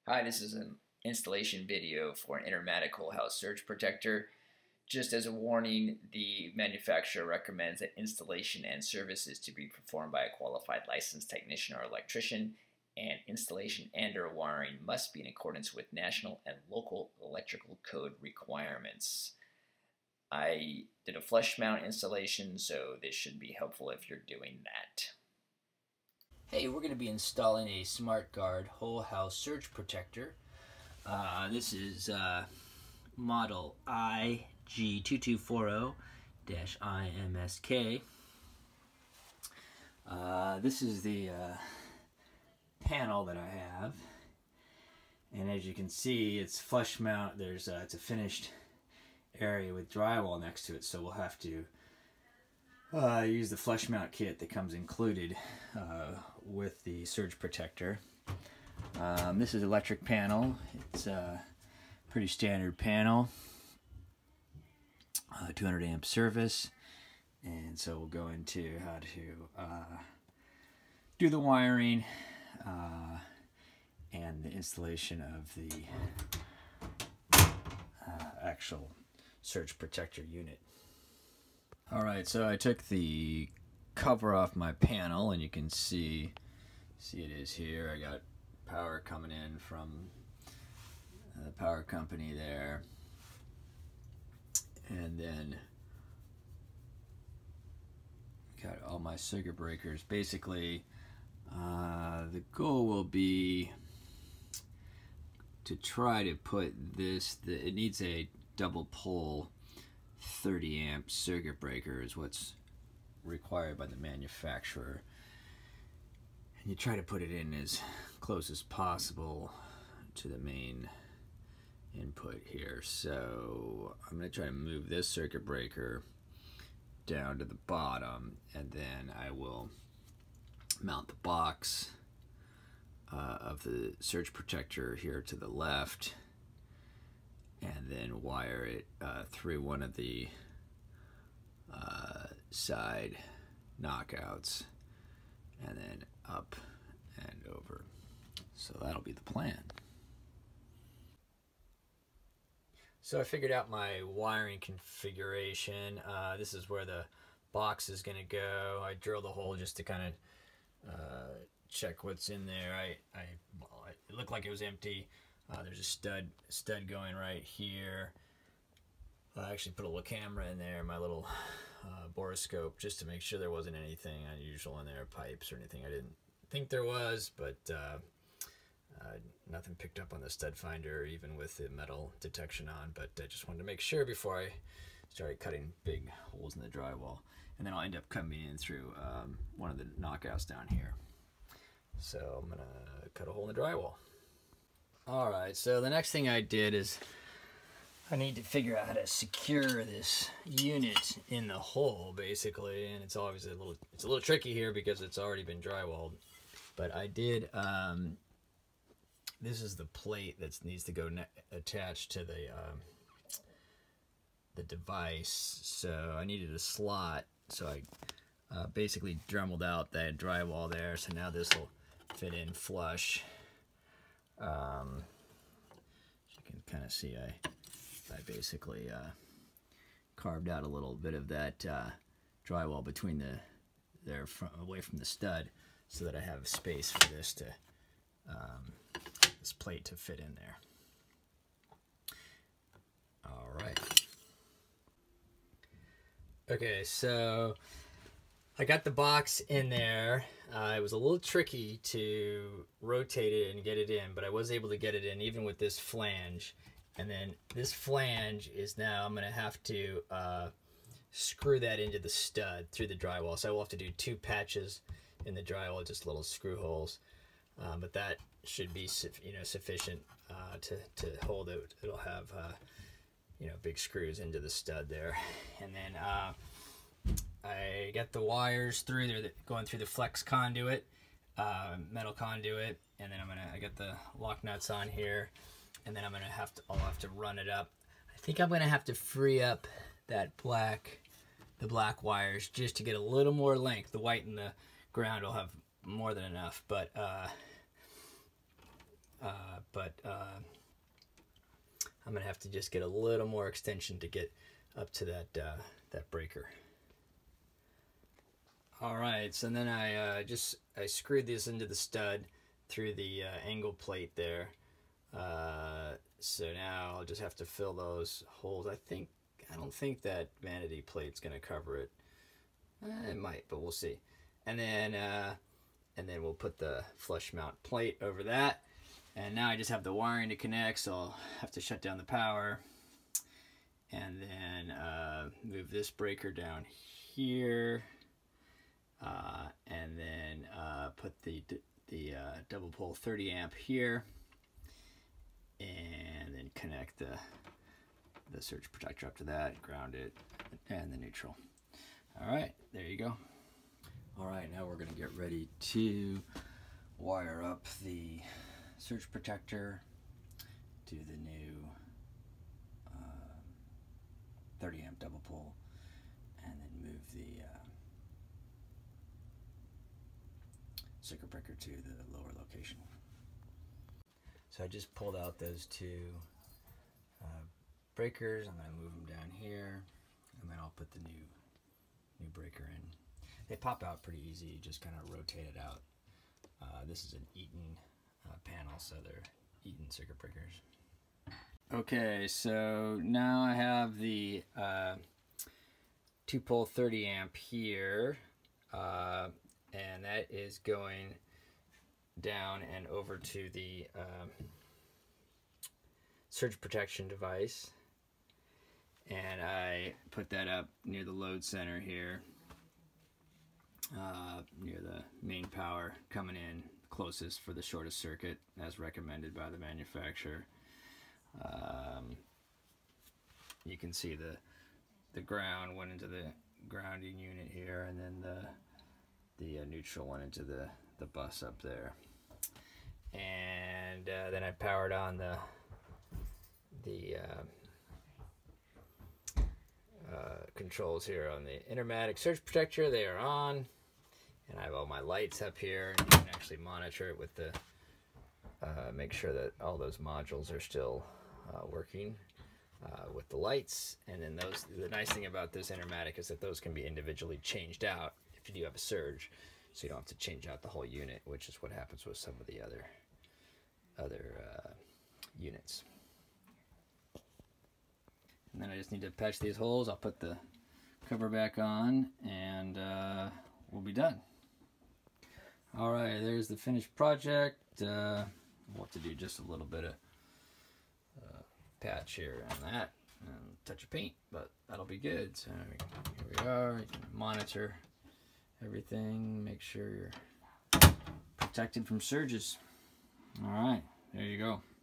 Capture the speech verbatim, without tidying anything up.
Hi, this is an installation video for an Intermatic whole house surge protector. Just as a warning, the manufacturer recommends that installation and services to be performed by a qualified licensed technician or electrician, and installation and or wiring must be in accordance with national and local electrical code requirements. I did a flush mount installation, so this should be helpful if you're doing that. Hey, we're going to be installing a Smart Guard whole house surge protector. Uh, this is uh, model I G two two four zero dash I M S K. Uh, this is the uh, panel that I have, and as you can see, it's flush mount. There's uh, it's a finished area with drywall next to it, so we'll have to uh, use the flush mount kit that comes included uh, with the surge protector. Um, this is electric panel. It's a pretty standard panel, uh, two hundred amp service, and so we'll go into how to uh, do the wiring uh, and the installation of the uh, actual surge protector unit. Alright, so I took the cover off my panel, and you can see see it is here. I got power coming in from the power company there, and then got all my circuit breakers. Basically, uh, the goal will be to try to put this, the, it needs a double pole thirty amp circuit breaker is what's required by the manufacturer, and you try to put it in as close as possible to the main input here. So I'm going to try to move this circuit breaker down to the bottom, and then I will mount the box uh, of the surge protector here to the left, and then wire it uh, through one of the uh, side knockouts, and then up and over. So that'll be the plan. So I figured out my wiring configuration. Uh, this is where the box is going to go. I drilled a hole just to kind of uh, check what's in there. I, I well, it looked like it was empty. Uh, there's a stud stud going right here. I actually put a little camera in there, my little uh, borescope, just to make sure there wasn't anything unusual in there, pipes or anything I didn't think there was, but uh, uh, nothing picked up on the stud finder, even with the metal detection on. But I just wanted to make sure before I started cutting big holes in the drywall. And then I'll end up coming in through um, one of the knockouts down here. So I'm gonna cut a hole in the drywall. Alright, so the next thing I did is I need to figure out how to secure this unit in the hole, basically, and it's obviously a little it's a little tricky here because it's already been drywalled. But I did um, this is the plate that needs to go attached to the um, the device. So I needed a slot, so I uh, basically dremeled out that drywall there. So now this will fit in flush. Um, as you can kind of see, I I basically uh, carved out a little bit of that uh, drywall between the there from, away from the stud, so that I have space for this to um, this plate to fit in there. All right. Okay, so I got the box in there. Uh, it was a little tricky to rotate it and get it in, but I was able to get it in even with this flange. And then this flange is now, I'm going to have to uh, screw that into the stud through the drywall. So I will have to do two patches in the drywall, just little screw holes. Um, but that should be you know sufficient uh, to, to hold it. It'll have uh, you know big screws into the stud there. And then uh, I got the wires through there, going through the flex conduit, uh, metal conduit, and then I'm gonna I got the lock nuts on here, and then I'm gonna have to I'll have to run it up. I think I'm gonna have to free up that black the black wires just to get a little more length. The white and the ground will have more than enough, but uh, uh, but uh, I'm gonna have to just get a little more extension to get up to that uh, that breaker. All right, so then I uh, just I screwed this into the stud through the uh, angle plate there. Uh, so now I'll just have to fill those holes. I think I don't think that vanity plate's gonna cover it. Eh, it might, but we'll see. And then uh, and then we'll put the flush mount plate over that. And now I just have the wiring to connect, so I'll have to shut down the power. And then uh, move this breaker down here. Uh, and then uh, put the the uh, double pole thirty amp here. And then connect the, the surge protector up to that, ground it, and the neutral. All right, there you go. All right, now we're gonna get ready to wire up the surge protector to the new uh, thirty amp double pole, and then move the uh, circuit breaker to the lower location. So I just pulled out those two uh, breakers. I'm gonna move them down here, and then I'll put the new new breaker in. They pop out pretty easy. You just kind of rotate it out. Uh, this is an Eaton uh, panel, so they're Eaton circuit breakers. Okay, so now I have the uh, two pole thirty amp here, uh, and that is going down and over to the um, surge protection device, and I put that up near the load center here, uh, near the main power coming in closest for the shortest circuit as recommended by the manufacturer. Um, you can see the the ground went into the grounding unit here, and then the the uh, neutral went into the the bus up there. And uh, then I powered on the the uh, uh, controls here on the Intermatic surge protector. They are on, and I have all my lights up here, and you can actually monitor it with the uh, make sure that all those modules are still uh, working uh, with the lights. And then those, the nice thing about this Intermatic is that those can be individually changed out if you do have a surge, so you don't have to change out the whole unit, which is what happens with some of the other other uh, units. And then I just need to patch these holes. I'll put the cover back on, and uh, we'll be done. All right, there's the finished project. Uh, we'll have to do just a little bit of uh, patch here on that, and touch of paint, but that'll be good. So here we are. You can monitor everything, make sure you're protected from surges. All right, there you go.